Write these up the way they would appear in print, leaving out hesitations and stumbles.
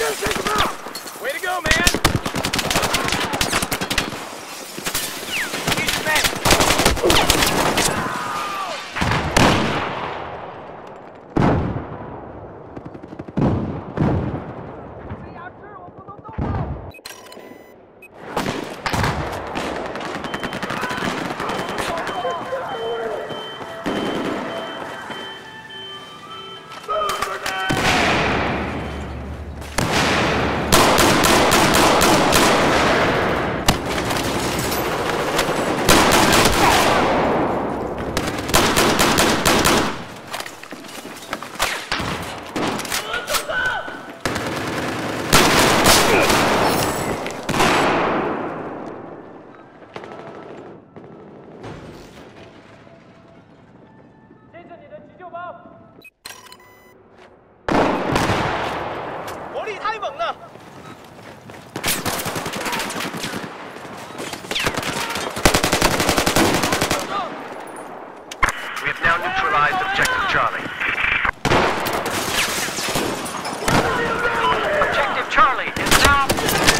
Way to go, man! Use your man! We have now neutralized Objective Charlie. Objective Charlie is now...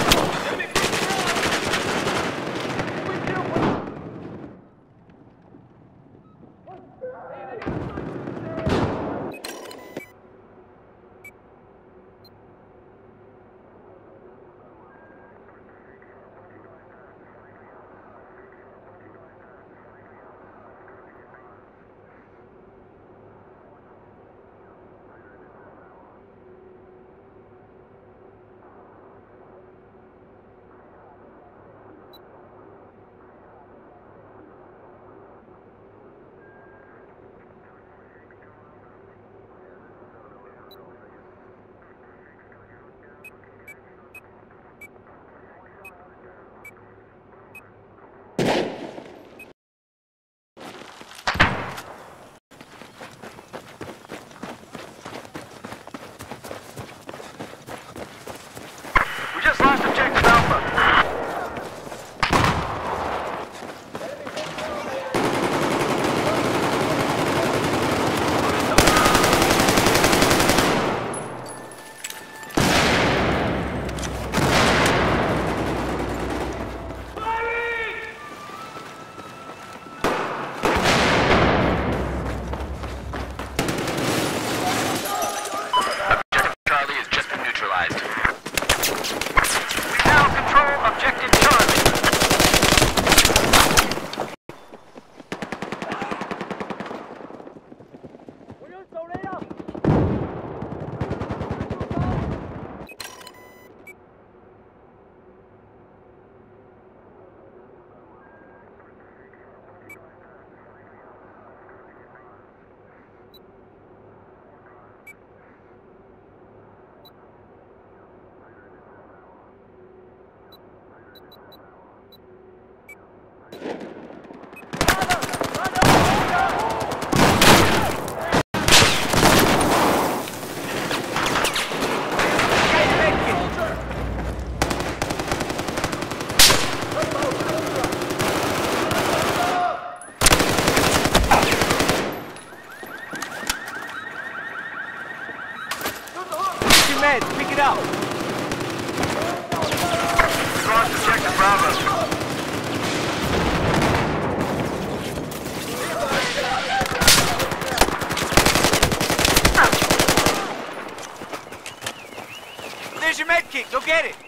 We just lost Objective Alpha. Objective Charlie has just been neutralized. We now control Objective Charlie. Pick it up! We lost Objective Bravo. There's your med kit, go get it!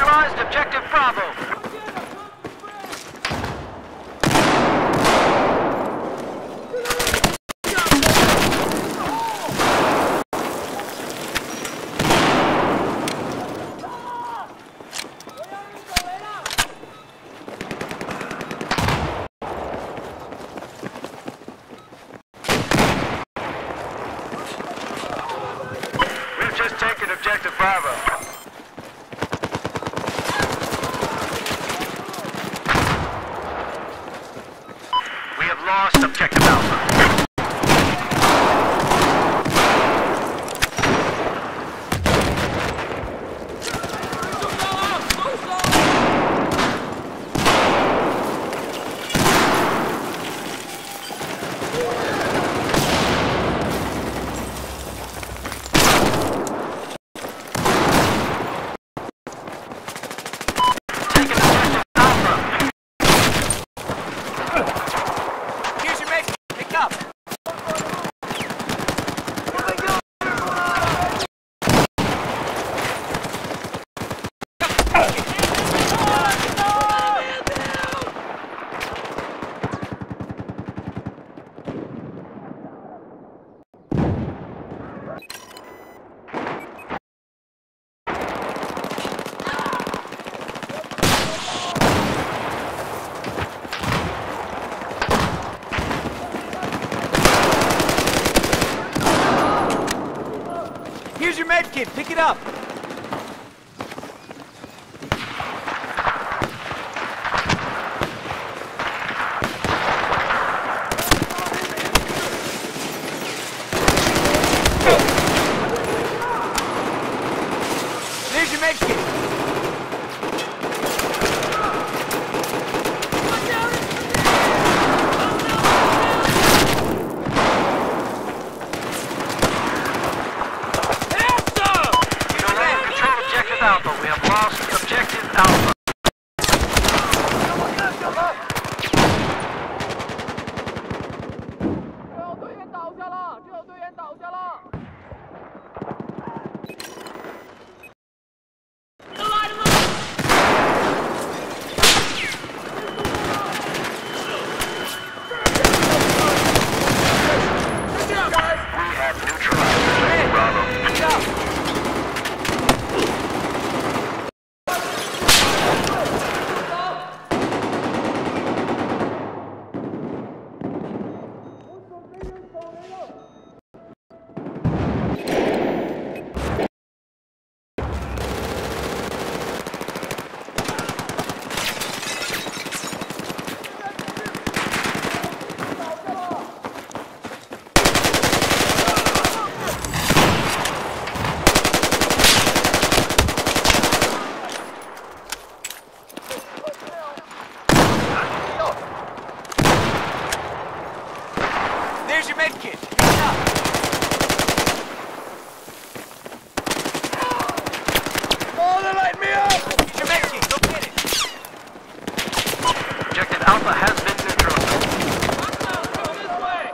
neutralized objective Bravo. We've just taken objective Bravo. We have lost objective Alpha. Taken objective Alpha. Here's your med kit. Pick up. Here's your med kit. Pick it up. There's your med kit. Control objective Alpha. We have lost objective Alpha. We have neutralized objective Bravo. Pick it up. There's your med kit. Pick it up. Oh, they light me up! Here's your med kit. Go get it. Objective Alpha has been neutralized. This way.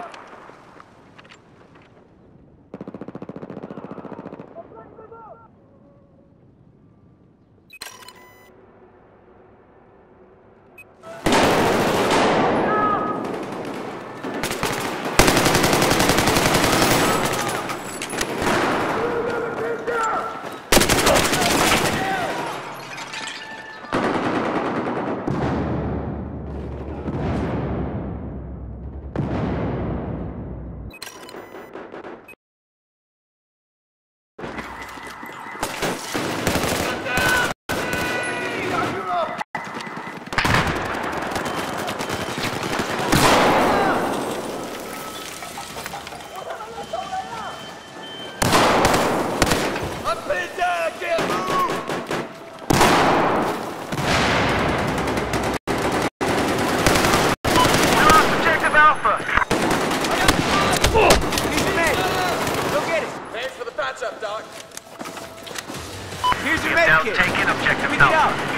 We've now taken objective Alpha.